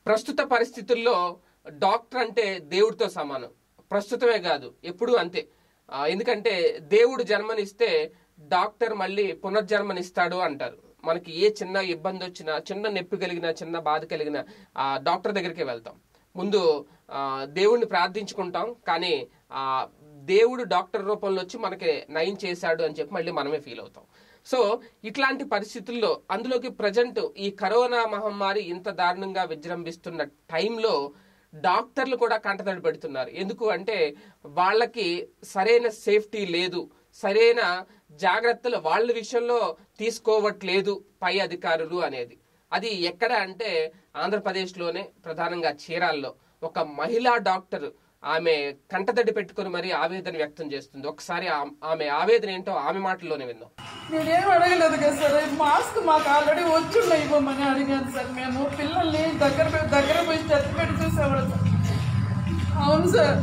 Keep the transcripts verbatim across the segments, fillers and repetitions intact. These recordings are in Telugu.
ప్రస్తుత పరిస్థితుల్లో డాక్టర్ అంటే దేవుడితో సమానం. ప్రస్తుతమే కాదు, ఎప్పుడూ అంతే. ఎందుకంటే దేవుడు జన్మనిస్తే డాక్టర్ మళ్ళీ పునర్జన్మనిస్తాడు అంటారు. మనకి ఏ చిన్న ఇబ్బంది వచ్చినా, చిన్న నొప్పి కలిగినా, చిన్న బాధ కలిగినా ఆ డాక్టర్ దగ్గరికి వెళ్తాం. ముందు ఆ దేవుడిని ప్రార్థించుకుంటాం, కానీ ఆ దేవుడు డాక్టర్ రూపంలో వచ్చి మనకి నయం చేశాడు అని చెప్పి మళ్ళీ మనమే ఫీల్ అవుతాం. సో ఇట్లాంటి పరిస్థితుల్లో, అందులోకి ప్రజెంట్ ఈ కరోనా మహమ్మారి ఇంత దారుణంగా విజృంభిస్తున్న టైంలో డాక్టర్లు కూడా కంటతడి పెడుతున్నారు. ఎందుకు అంటే వాళ్ళకి సరైన సేఫ్టీ లేదు, సరైన జాగ్రత్తలు వాళ్ళ విషయంలో తీసుకోవట్లేదు పై అధికారులు అనేది. అది ఎక్కడ అంటే ఆంధ్రప్రదేశ్లోనే, ప్రధానంగా చీరాల్లో ఒక మహిళా డాక్టర్ ఆమె కంటతడి పెట్టుకుని మరీ ఆవేదన వ్యక్తం చేస్తుంది. ఒకసారి ఆమె ఆవేదన ఏంటో ఆమె మాటల్లోనే విందాం. నేనేం అడగలేదు కదా సార్, మాస్క్ మాకు ఆల్రెడీ వచ్చున్నా ఇవ్వమని అడిగాను సార్. మేము పిల్లల్ని దగ్గర దగ్గర పోయి చెత్త పెట్టి చూసేవాడు సార్. అవును సార్.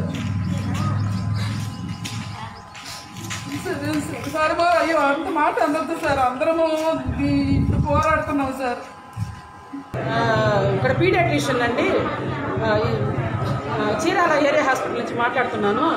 సార్ అయ్యో అంత మాట అందదు సార్, అందరము ఇప్పుడు పోరాడుతున్నాం సార్. ఇక్కడ పీడియాట్రిషియన్ అండి, చీరాల ఏరియా హాస్పిటల్ నుంచి మాట్లాడుతున్నాను.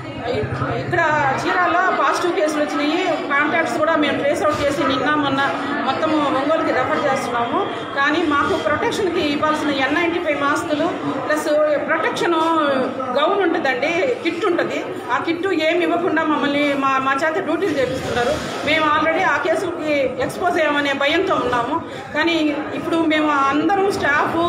ఇక్కడ చీరాల్లో పాజిటివ్ కేసులు వచ్చినాయి. కాంటాక్ట్స్ కూడా మేము ట్రేస్ అవుట్ చేసి నిన్న మొన్న మొత్తం ఒంగోలుకి రెఫర్ చేస్తున్నాము. కానీ మాకు ప్రొటెక్షన్కి ఇవ్వాల్సిన ఎన్ నైంటీ ఫైవ్ మాస్కులు ప్లస్ ప్రొటెక్షన్ గౌన్ ఉంటుందండి, కిట్ ఉంటుంది. ఆ కిట్టు ఏమి ఇవ్వకుండా మమ్మల్ని మా మా చేత డ్యూటీలు చేపిస్తున్నారు. మేము ఆల్రెడీ ఆ కేసులకి ఎక్స్పోజ్ అయ్యామనే భయంతో ఉన్నాము. కానీ ఇప్పుడు మేము అందరం స్టాఫ్,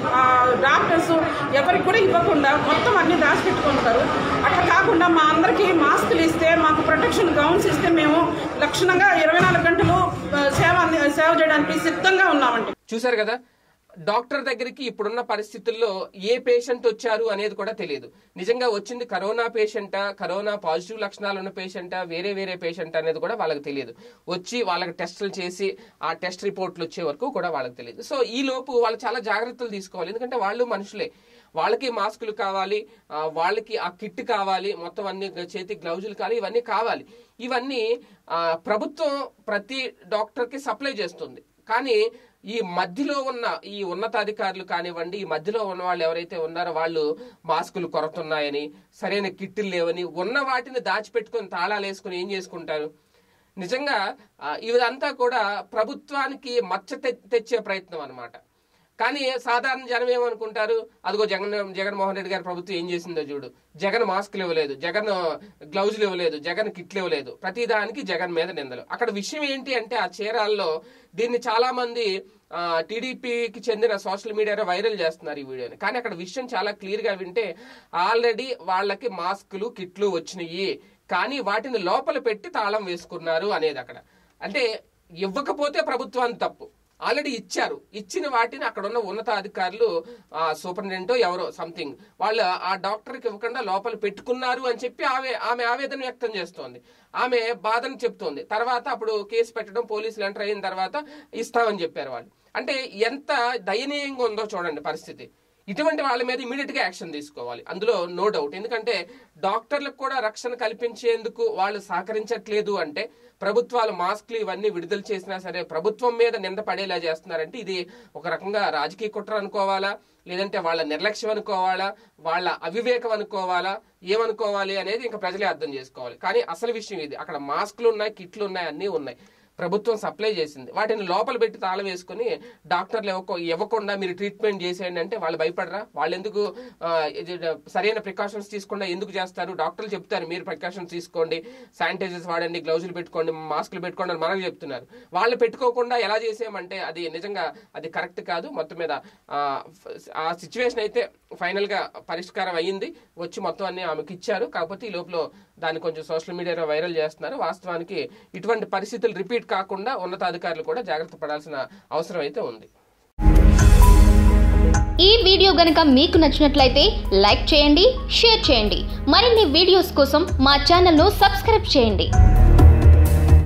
డాక్టర్స్ ఎవరికి కూడా ఇవ్వకుండా మొత్తం అన్ని దాచిపెట్టుకుంటారు. అట్లా కాకుండా మా అందరికీ మాస్కులు ఇస్తే, మాకు ప్రొటెక్షన్ గౌన్స్ ఇస్తే మేము లక్షణంగా ఇరవై నాలుగు గంటలు సేవ సేవ చేయడానికి సిద్ధంగా ఉన్నామండి. చూసారు కదా, డాక్టర్ దగ్గరికి ఇప్పుడున్న పరిస్థితుల్లో ఏ పేషెంట్ వచ్చారు అనేది కూడా తెలియదు. నిజంగా వచ్చింది కరోనా పేషెంటా, కరోనా పాజిటివ్ లక్షణాలు ఉన్న పేషెంటా, వేరే వేరే పేషెంట్ అనేది కూడా వాళ్ళకి తెలియదు. వచ్చి వాళ్ళకి టెస్టులు చేసి ఆ టెస్ట్ రిపోర్ట్లు వచ్చే వరకు కూడా వాళ్ళకి తెలియదు. సో ఈ లోపు వాళ్ళు చాలా జాగ్రత్తలు తీసుకోవాలి. ఎందుకంటే వాళ్ళు మనుషులే, వాళ్ళకి మాస్కులు కావాలి, వాళ్ళకి ఆ కిట్ కావాలి, మొత్తం అన్ని చేతి గ్లౌజులు కావాలి, ఇవన్నీ కావాలి. ఇవన్నీ ప్రభుత్వం ప్రతి డాక్టర్కి సప్లై చేస్తుంది. కానీ ఈ మధ్యలో ఉన్న ఈ ఉన్నతాధికారులు కానివ్వండి, ఈ మధ్యలో ఉన్న వాళ్ళు ఎవరైతే ఉన్నారో వాళ్ళు మాస్కులు కొరతున్నాయని, సరైన కిట్లు లేవని, ఉన్న వాటిని దాచిపెట్టుకుని తాళాలు వేసుకుని ఏం చేసుకుంటారు? నిజంగా ఇదంతా కూడా ప్రభుత్వానికి మచ్చ తెచ్చే ప్రయత్నం అన్నమాట. కానీ సాధారణ జనం ఏమనుకుంటారు, అదిగో జగన్ జగన్మోహన్ రెడ్డి గారి ప్రభుత్వం ఏం చేసిందో చూడు, జగన్ మాస్కులు ఇవ్వలేదు, జగన్ గ్లౌజులు ఇవ్వలేదు, జగన్ కిట్లు ఇవ్వలేదు, ప్రతిదానికి జగన్ మీద నిందలు. అక్కడ విషయం ఏంటి అంటే ఆ చీరాల్లో దీన్ని చాలా మంది టీడీపీకి చెందిన సోషల్ మీడియాలో వైరల్ చేస్తున్నారు ఈ వీడియోని. కానీ అక్కడ విషయం చాలా క్లియర్ గా వింటే ఆల్రెడీ వాళ్ళకి మాస్కులు కిట్లు వచ్చినాయి, కానీ వాటిని లోపల పెట్టి తాళం వేసుకున్నారు అనేది. అక్కడ అంటే ఇవ్వకపోతే ప్రభుత్వాన్ని తప్పు, ఆల్రెడీ ఇచ్చారు, ఇచ్చిన వాటిని అక్కడ ఉన్న ఉన్నతాధికారులు సూపరింటెండెంటో ఎవరో సంథింగ్ వాళ్ళు ఆ డాక్టర్కి ఇవ్వకుండా లోపల పెట్టుకున్నారు అని చెప్పి ఆమె ఆమె ఆవేదన వ్యక్తం చేస్తోంది, ఆమె బాధను చెప్తోంది. తర్వాత అప్పుడు కేసు పెట్టడం, పోలీసులు ఎంటర్ అయిన తర్వాత ఇస్తామని చెప్పారు వాళ్ళు. అంటే ఎంత దయనీయంగా ఉందో చూడండి పరిస్థితి. ఇటువంటి వాళ్ళ మీద ఇమీడియట్ గా యాక్షన్ తీసుకోవాలి, అందులో నో డౌట్. ఎందుకంటే డాక్టర్లకు కూడా రక్షణ కల్పించేందుకు వాళ్ళు సహకరించట్లేదు అంటే, ప్రభుత్వాలు మాస్క్లు ఇవన్నీ విడుదల చేసినా సరే ప్రభుత్వం మీద నింద పడేలా చేస్తున్నారంటే ఇది ఒక రకంగా రాజకీయ కుట్ర అనుకోవాలా, లేదంటే వాళ్ళ నిర్లక్ష్యం అనుకోవాలా, వాళ్ళ అవివేకం అనుకోవాలా, ఏమనుకోవాలి అనేది ఇంకా ప్రజలే అర్థం చేసుకోవాలి. కానీ అసలు విషయం ఇది, అక్కడ మాస్కులు ఉన్నాయి, కిట్లు ఉన్నాయి, అన్నీ ఉన్నాయి, ప్రభుత్వం సప్లై చేసింది, వాటిని లోపల పెట్టి తాళం వేసుకుని డాక్టర్లు ఇవ్వక ఇవ్వకుండా మీరు ట్రీట్మెంట్ చేసేయండి అంటే వాళ్ళు భయపడరా? వాళ్ళు ఎందుకు సరైన ప్రికాషన్స్ తీసుకుండా ఎందుకు చేస్తారు? డాక్టర్లు చెప్తారు మీరు ప్రికాషన్స్ తీసుకోండి, శానిటైజర్స్ వాడండి, గ్లౌజులు పెట్టుకోండి, మాస్కులు పెట్టుకోండి అని మనకు చెప్తున్నారు. వాళ్ళు పెట్టుకోకుండా ఎలా చేసామంటే అది నిజంగా అది కరెక్ట్ కాదు. మొత్తం మీద ఆ సిచ్యువేషన్ అయితే ఫైనల్ గా పరిష్కారం అయ్యింది, వచ్చి మొత్తం అన్ని ఆమెకి ఇచ్చారు. కాకపోతే ఈ లోపల దాన్ని కొంచెం సోషల్ మీడియాలో వైరల్ చేస్తున్నారు. వాస్తవానికి ఇటువంటి పరిస్థితులు రిపీట్ కాకుండా ఉన్నతాధికారులు కూడా జాగ్రత్త పడాల్సిన అవసరం అయితే ఉంది. ఈ వీడియో గనుక మీకు నచ్చినట్లయితే లైక్ చేయండి, షేర్ చేయండి. మరిన్ని వీడియోస్ కోసం మా ఛానల్ను సబ్స్క్రైబ్ చేయండి.